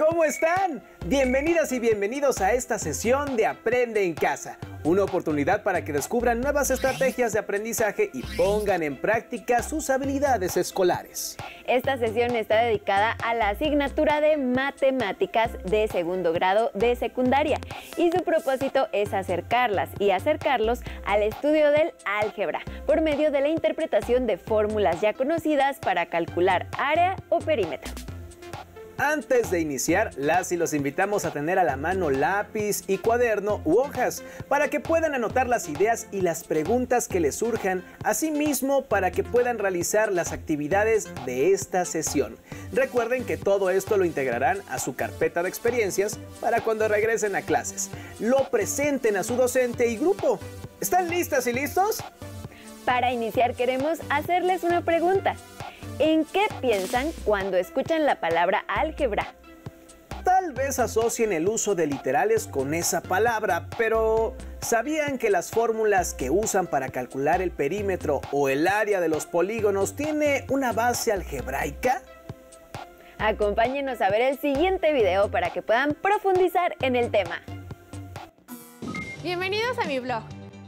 ¿Cómo están? Bienvenidas y bienvenidos a esta sesión de Aprende en Casa. Una oportunidad para que descubran nuevas estrategias de aprendizaje y pongan en práctica sus habilidades escolares. Esta sesión está dedicada a la asignatura de Matemáticas de segundo grado de secundaria y su propósito es acercarlas y acercarlos al estudio del álgebra por medio de la interpretación de fórmulas ya conocidas para calcular área o perímetro. Antes de iniciar, las y los invitamos a tener a la mano lápiz y cuaderno u hojas para que puedan anotar las ideas y las preguntas que les surjan, asimismo para que puedan realizar las actividades de esta sesión. Recuerden que todo esto lo integrarán a su carpeta de experiencias para cuando regresen a clases. Lo presenten a su docente y grupo. ¿Están listas y listos? Para iniciar queremos hacerles una pregunta. ¿En qué piensan cuando escuchan la palabra álgebra? Tal vez asocien el uso de literales con esa palabra, pero ¿sabían que las fórmulas que usan para calcular el perímetro o el área de los polígonos tiene una base algebraica? Acompáñenos a ver el siguiente video para que puedan profundizar en el tema. Bienvenidos a mi blog.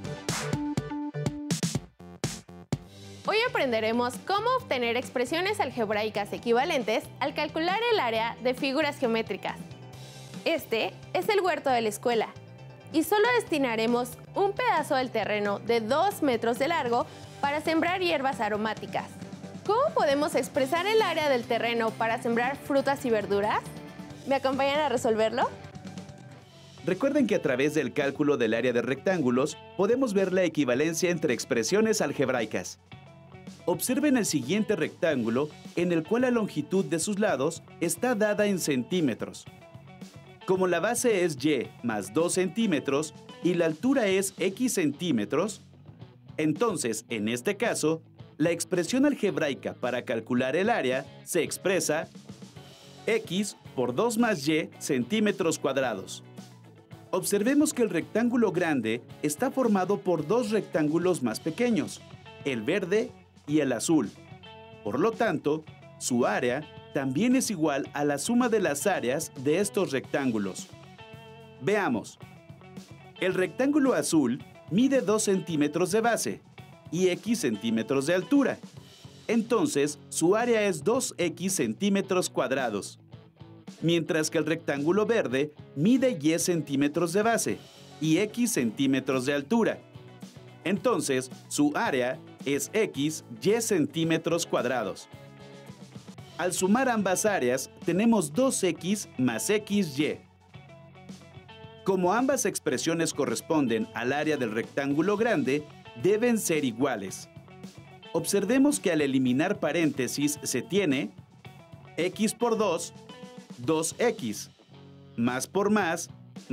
Hoy aprenderemos cómo obtener expresiones algebraicas equivalentes al calcular el área de figuras geométricas. Este es el huerto de la escuela y solo destinaremos un pedazo del terreno de 2 metros de largo para sembrar hierbas aromáticas. ¿Cómo podemos expresar el área del terreno para sembrar frutas y verduras? ¿Me acompañan a resolverlo? Recuerden que a través del cálculo del área de rectángulos podemos ver la equivalencia entre expresiones algebraicas. Observen el siguiente rectángulo en el cual la longitud de sus lados está dada en centímetros. Como la base es y más 2 centímetros y la altura es x centímetros, entonces, en este caso, la expresión algebraica para calcular el área se expresa x por 2 más y centímetros cuadrados. Observemos que el rectángulo grande está formado por dos rectángulos más pequeños, el verde y el azul. Por lo tanto, su área también es igual a la suma de las áreas de estos rectángulos. Veamos. El rectángulo azul mide 2 centímetros de base y x centímetros de altura. Entonces, su área es 2x centímetros cuadrados. Mientras que el rectángulo verde mide y centímetros de base y x centímetros de altura. Entonces, su área es x y centímetros cuadrados. Al sumar ambas áreas, tenemos 2x más xy. Como ambas expresiones corresponden al área del rectángulo grande, deben ser iguales. Observemos que al eliminar paréntesis se tiene x por 2, 2x, más por más,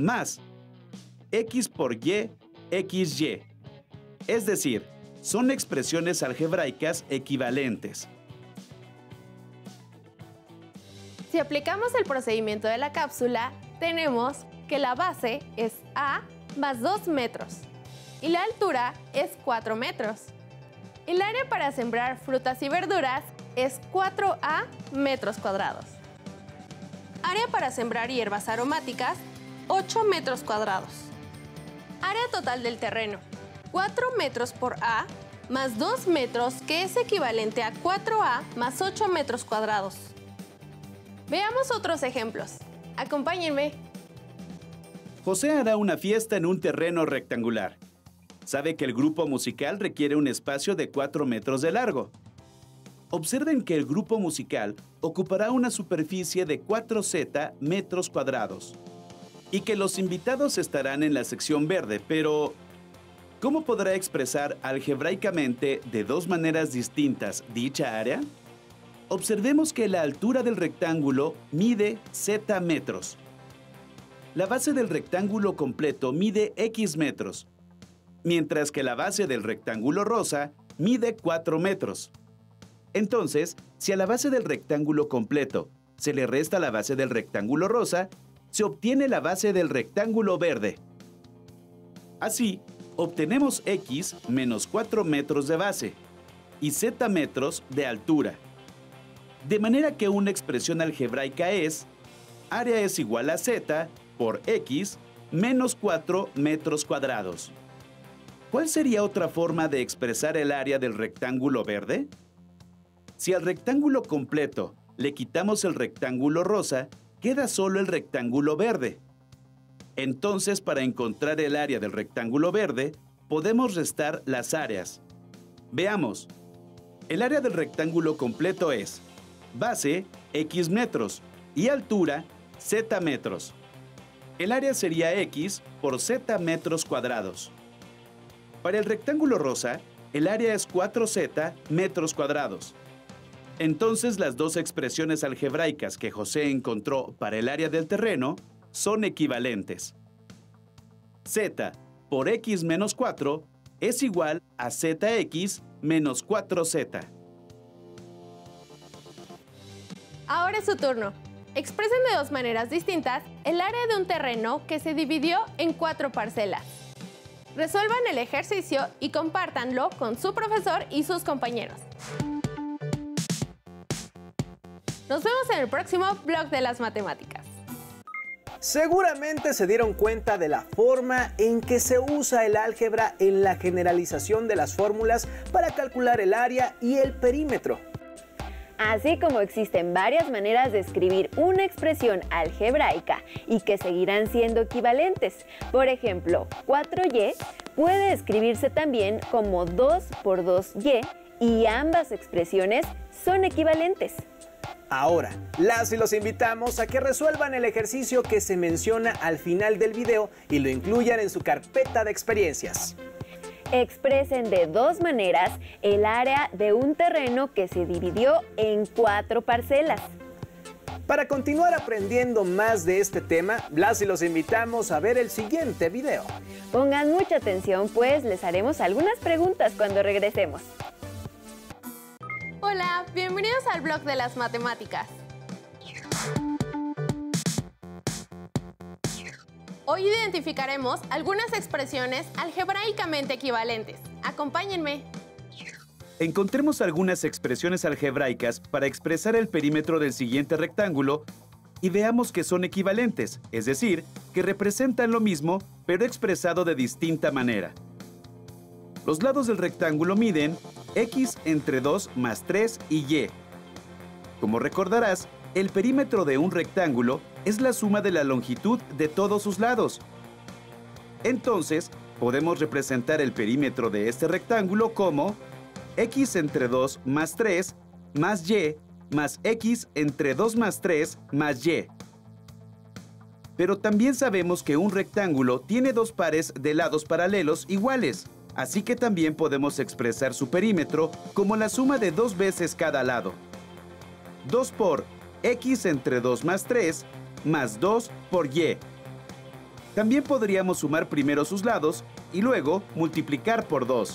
x por y, xy. Es decir, son expresiones algebraicas equivalentes. Si aplicamos el procedimiento de la cápsula, tenemos que la base es a más 2 metros y la altura es 4 metros. El área para sembrar frutas y verduras es 4a metros cuadrados. Área para sembrar hierbas aromáticas, 8 metros cuadrados. Área total del terreno, 4 metros por a más 2 metros, que es equivalente a 4a más 8 metros cuadrados. Veamos otros ejemplos. Acompáñenme. José hará una fiesta en un terreno rectangular. Sabe que el grupo musical requiere un espacio de 4 metros de largo. Observen que el grupo musical ocupará una superficie de 4z metros cuadrados y que los invitados estarán en la sección verde, pero ¿cómo podrá expresar algebraicamente de dos maneras distintas dicha área? Observemos que la altura del rectángulo mide z metros. La base del rectángulo completo mide x metros, mientras que la base del rectángulo rosa mide 4 metros. Entonces, si a la base del rectángulo completo se le resta la base del rectángulo rosa, se obtiene la base del rectángulo verde. Así, obtenemos x menos 4 metros de base y z metros de altura. De manera que una expresión algebraica es área es igual a z por x menos 4 metros cuadrados. ¿Cuál sería otra forma de expresar el área del rectángulo verde? Si al rectángulo completo le quitamos el rectángulo rosa, queda solo el rectángulo verde. Entonces, para encontrar el área del rectángulo verde, podemos restar las áreas. Veamos. El área del rectángulo completo es base, x metros, y altura, z metros. El área sería x por z metros cuadrados. Para el rectángulo rosa, el área es 4z metros cuadrados. Entonces, las dos expresiones algebraicas que José encontró para el área del terreno son equivalentes. Z por x menos 4 es igual a zx menos 4z. Ahora es su turno. Expresen de dos maneras distintas el área de un terreno que se dividió en 4 parcelas. Resuelvan el ejercicio y compártanlo con su profesor y sus compañeros. Nos vemos en el próximo Blog de las Matemáticas. Seguramente se dieron cuenta de la forma en que se usa el álgebra en la generalización de las fórmulas para calcular el área y el perímetro. Así como existen varias maneras de escribir una expresión algebraica y que seguirán siendo equivalentes. Por ejemplo, 4y puede escribirse también como 2 por 2y y ambas expresiones son equivalentes. Ahora, las y los invitamos a que resuelvan el ejercicio que se menciona al final del video y lo incluyan en su carpeta de experiencias. Expresen de dos maneras el área de un terreno que se dividió en 4 parcelas. Para continuar aprendiendo más de este tema, las y los invitamos a ver el siguiente video. Pongan mucha atención, pues les haremos algunas preguntas cuando regresemos. Hola, bienvenidos al Blog de las Matemáticas. Hoy identificaremos algunas expresiones algebraicamente equivalentes. Acompáñenme. Encontremos algunas expresiones algebraicas para expresar el perímetro del siguiente rectángulo y veamos que son equivalentes, es decir, que representan lo mismo, pero expresado de distinta manera. Los lados del rectángulo miden x entre 2 más 3 y y. Como recordarás, el perímetro de un rectángulo es la suma de la longitud de todos sus lados. Entonces, podemos representar el perímetro de este rectángulo como x entre 2 más 3 más y más x entre 2 más 3 más y. Pero también sabemos que un rectángulo tiene dos pares de lados paralelos iguales, así que también podemos expresar su perímetro como la suma de 2 veces cada lado. 2 por x entre 2 más 3 más 2 por y. También podríamos sumar primero sus lados y luego multiplicar por 2.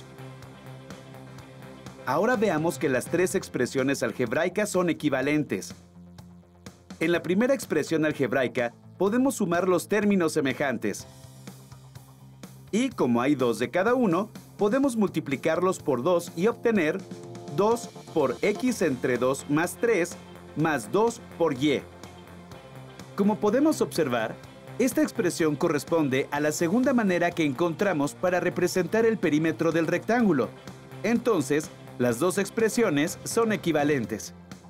Ahora veamos que las tres expresiones algebraicas son equivalentes. En la primera expresión algebraica podemos sumar los términos semejantes. Y como hay 2 de cada uno, podemos multiplicarlos por 2 y obtener 2 por x entre 2 más 3 más 2 por y. Como podemos observar, esta expresión corresponde a la segunda manera que encontramos para representar el perímetro del rectángulo. Entonces, las dos expresiones son equivalentes.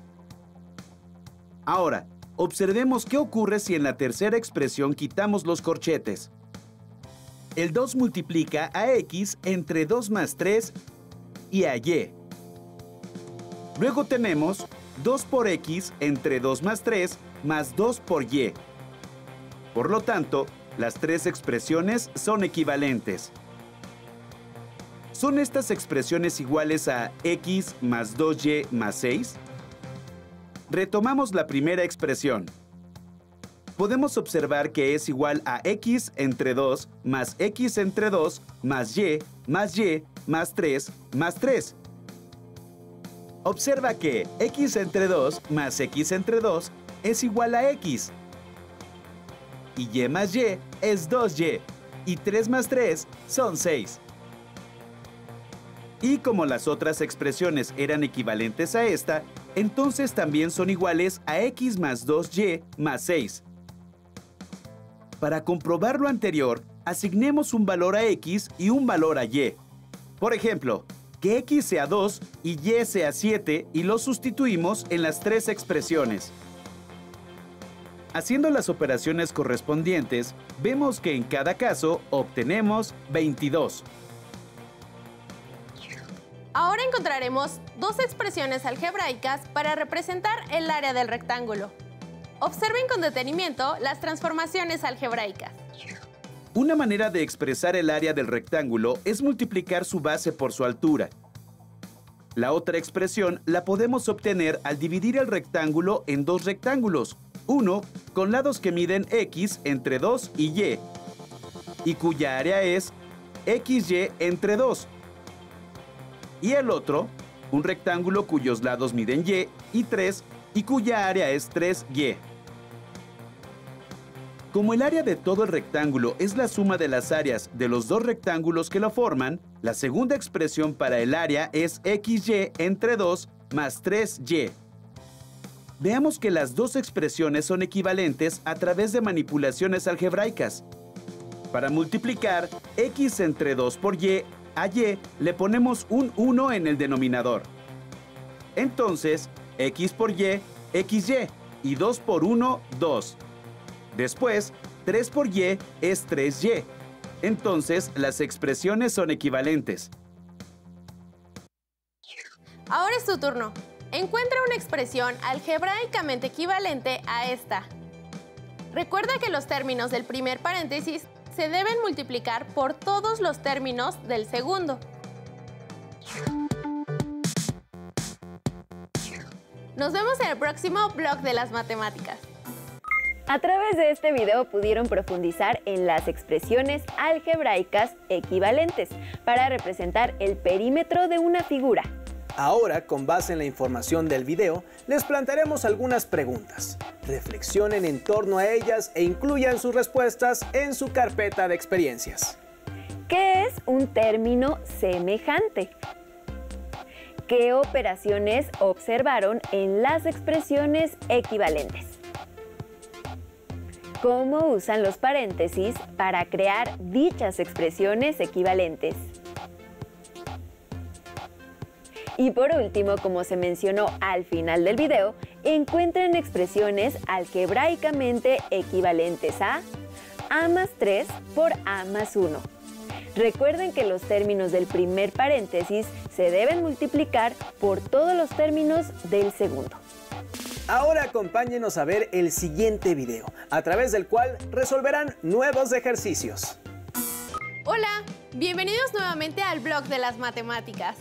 Ahora, observemos qué ocurre si en la tercera expresión quitamos los corchetes. El 2 multiplica a x entre 2 más 3 y a y. Luego tenemos 2 por x entre 2 más 3 más 2 por y. Por lo tanto, las tres expresiones son equivalentes. ¿Son estas expresiones iguales a x más 2y más 6? Retomamos la primera expresión. Podemos observar que es igual a x entre 2 más x entre 2 más y más 3 más 3. Observa que x entre 2 más x entre 2 es igual a x. Y más y es 2y. Y 3 más 3 son 6. Y como las otras expresiones eran equivalentes a esta, entonces también son iguales a x más 2y más 6. Para comprobar lo anterior, asignemos un valor a x y un valor a y. Por ejemplo, que x sea 2 y y sea 7 y lo sustituimos en las tres expresiones. Haciendo las operaciones correspondientes, vemos que en cada caso obtenemos 22. Ahora encontraremos dos expresiones algebraicas para representar el área del rectángulo. Observen con detenimiento las transformaciones algebraicas. Una manera de expresar el área del rectángulo es multiplicar su base por su altura. La otra expresión la podemos obtener al dividir el rectángulo en dos rectángulos, uno con lados que miden x entre 2 y cuya área es xy entre 2. Y el otro, un rectángulo cuyos lados miden y 3 y cuya área es 3y. Como el área de todo el rectángulo es la suma de las áreas de los dos rectángulos que lo forman, la segunda expresión para el área es xy entre 2 más 3y. Veamos que las dos expresiones son equivalentes a través de manipulaciones algebraicas. Para multiplicar x entre 2 por y, a y le ponemos un 1 en el denominador. Entonces, x por y, xy, y 2 por 1, 2. Después, 3 por y es 3y. Entonces, las expresiones son equivalentes. Ahora es tu turno. Encuentra una expresión algebraicamente equivalente a esta. Recuerda que los términos del primer paréntesis se deben multiplicar por todos los términos del segundo. Nos vemos en el próximo blog de las matemáticas. A través de este video pudieron profundizar en las expresiones algebraicas equivalentes para representar el perímetro de una figura. Ahora, con base en la información del video, les plantearemos algunas preguntas. Reflexionen en torno a ellas e incluyan sus respuestas en su carpeta de experiencias. ¿Qué es un término semejante? ¿Qué operaciones observaron en las expresiones equivalentes? ¿Cómo usan los paréntesis para crear dichas expresiones equivalentes? Y por último, como se mencionó al final del video, encuentren expresiones algebraicamente equivalentes a más 3 por a más 1. Recuerden que los términos del primer paréntesis se deben multiplicar por todos los términos del segundo. Ahora acompáñenos a ver el siguiente video, a través del cual resolverán nuevos ejercicios. Hola, bienvenidos nuevamente al blog de las matemáticas.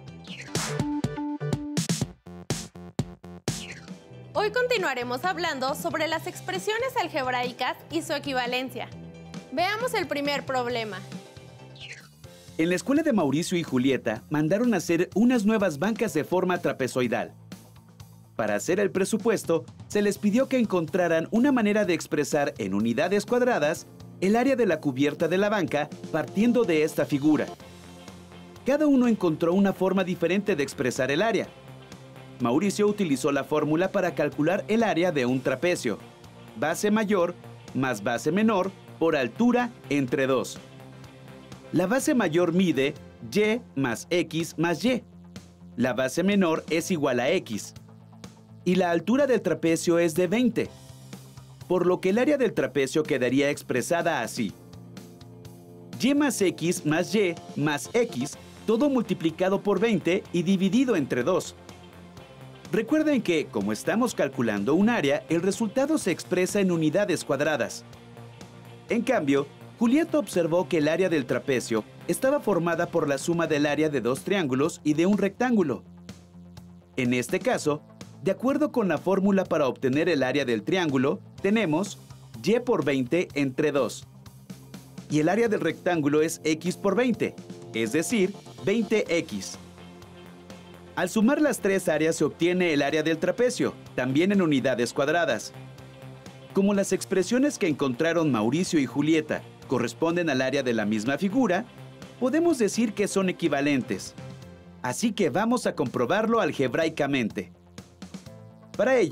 Hoy continuaremos hablando sobre las expresiones algebraicas y su equivalencia. Veamos el primer problema. En la escuela de Mauricio y Julieta mandaron hacer unas nuevas bancas de forma trapezoidal. Para hacer el presupuesto, se les pidió que encontraran una manera de expresar en unidades cuadradas el área de la cubierta de la banca partiendo de esta figura. Cada uno encontró una forma diferente de expresar el área. Mauricio utilizó la fórmula para calcular el área de un trapecio: base mayor más base menor por altura entre 2. La base mayor mide y más x más y. La base menor es igual a x. Y la altura del trapecio es de 20, por lo que el área del trapecio quedaría expresada así: y más x más y más x, todo multiplicado por 20 y dividido entre 2. Recuerden que, como estamos calculando un área, el resultado se expresa en unidades cuadradas. En cambio, Julieta observó que el área del trapecio estaba formada por la suma del área de dos triángulos y de un rectángulo. En este caso, de acuerdo con la fórmula para obtener el área del triángulo, tenemos y por 20 entre 2. Y el área del rectángulo es x por 20, es decir, 20x. Al sumar las tres áreas se obtiene el área del trapecio, también en unidades cuadradas. Como las expresiones que encontraron Mauricio y Julieta corresponden al área de la misma figura, podemos decir que son equivalentes. Así que vamos a comprobarlo algebraicamente. Para ello,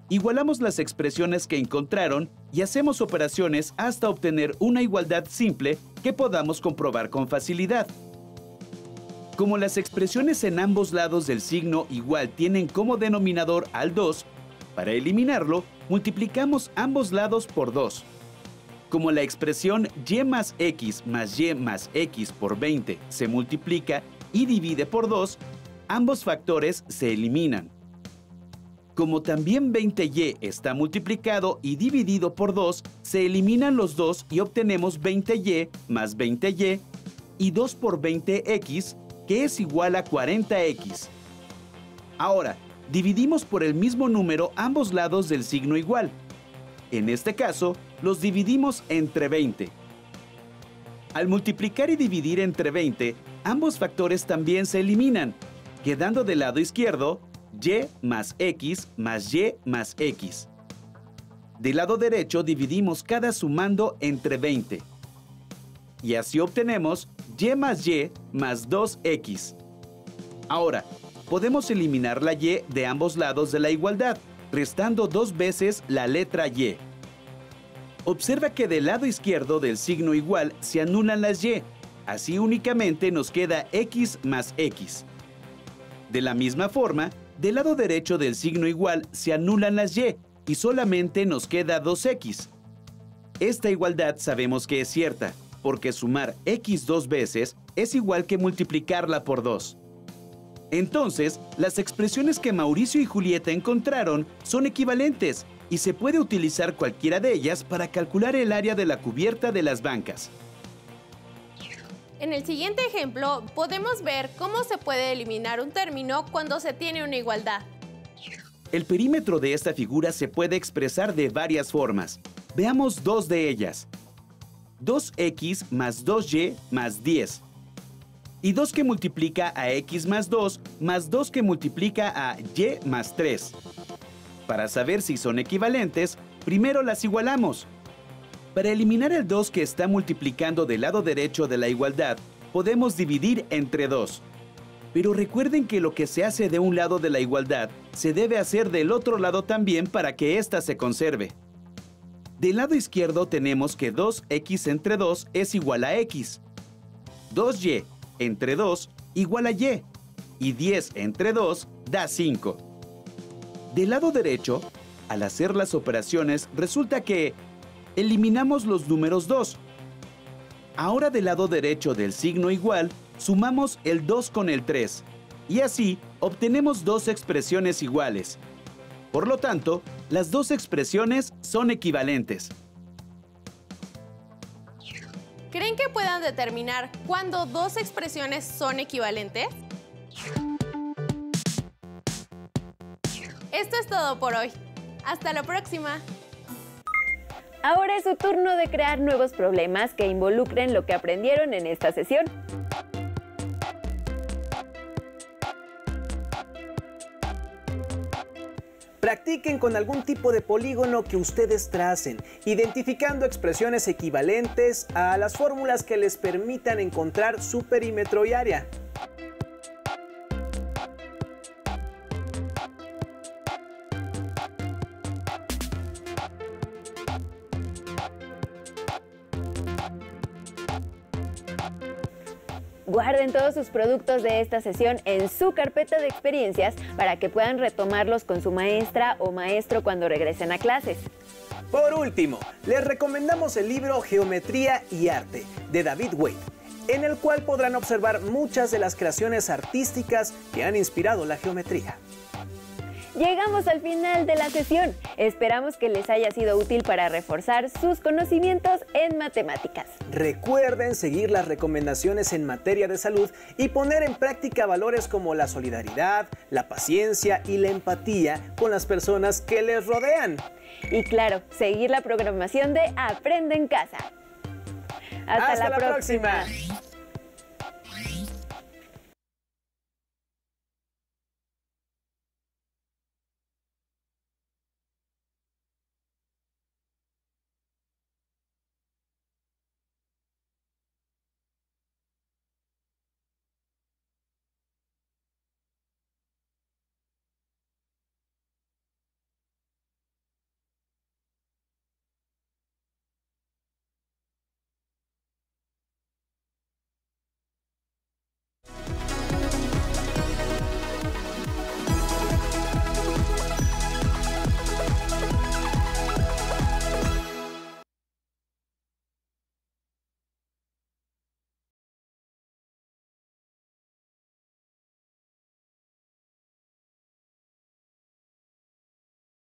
igualamos las expresiones que encontraron y hacemos operaciones hasta obtener una igualdad simple que podamos comprobar con facilidad. Como las expresiones en ambos lados del signo igual tienen como denominador al 2, para eliminarlo, multiplicamos ambos lados por 2. Como la expresión y más x por 20 se multiplica y divide por 2, ambos factores se eliminan. Como también 20y está multiplicado y dividido por 2, se eliminan los dos y obtenemos 20y más 20y y 2 por 20x, que es igual a 40x. Ahora, dividimos por el mismo número ambos lados del signo igual. En este caso, los dividimos entre 20. Al multiplicar y dividir entre 20, ambos factores también se eliminan, quedando del lado izquierdo y más x más y más x. Del lado derecho dividimos cada sumando entre 20. Y así obtenemos y más 2x. Ahora, podemos eliminar la y de ambos lados de la igualdad, restando 2 veces la letra y. Observa que del lado izquierdo del signo igual se anulan las y, así únicamente nos queda x más x. De la misma forma, del lado derecho del signo igual se anulan las y solamente nos queda 2x. Esta igualdad sabemos que es cierta, porque sumar x 2 veces es igual que multiplicarla por 2. Entonces, las expresiones que Mauricio y Julieta encontraron son equivalentes y se puede utilizar cualquiera de ellas para calcular el área de la cubierta de las bancas. En el siguiente ejemplo, podemos ver cómo se puede eliminar un término cuando se tiene una igualdad. El perímetro de esta figura se puede expresar de varias formas. Veamos dos de ellas. 2x más 2y más 10. Y 2 que multiplica a x más 2 que multiplica a y más 3. Para saber si son equivalentes, primero las igualamos. Para eliminar el 2 que está multiplicando del lado derecho de la igualdad, podemos dividir entre 2. Pero recuerden que lo que se hace de un lado de la igualdad se debe hacer del otro lado también para que ésta se conserve. Del lado izquierdo tenemos que 2x entre 2 es igual a x. 2y entre 2 igual a y. Y 10 entre 2 da 5. Del lado derecho, al hacer las operaciones, resulta que eliminamos los números 2. Ahora del lado derecho del signo igual, sumamos el 2 con el 3. Y así obtenemos dos expresiones iguales. Por lo tanto, las dos expresiones son equivalentes. ¿Creen que puedan determinar cuándo dos expresiones son equivalentes? Esto es todo por hoy. ¡Hasta la próxima! Ahora es su turno de crear nuevos problemas que involucren lo que aprendieron en esta sesión. Practiquen con algún tipo de polígono que ustedes tracen, identificando expresiones equivalentes a las fórmulas que les permitan encontrar su perímetro y área. Guarden todos sus productos de esta sesión en su carpeta de experiencias para que puedan retomarlos con su maestra o maestro cuando regresen a clases. Por último, les recomendamos el libro Geometría y Arte, de David Wade, en el cual podrán observar muchas de las creaciones artísticas que han inspirado la geometría. Llegamos al final de la sesión. Esperamos que les haya sido útil para reforzar sus conocimientos en matemáticas. Recuerden seguir las recomendaciones en materia de salud y poner en práctica valores como la solidaridad, la paciencia y la empatía con las personas que les rodean. Y claro, seguir la programación de Aprende en Casa. Hasta la próxima.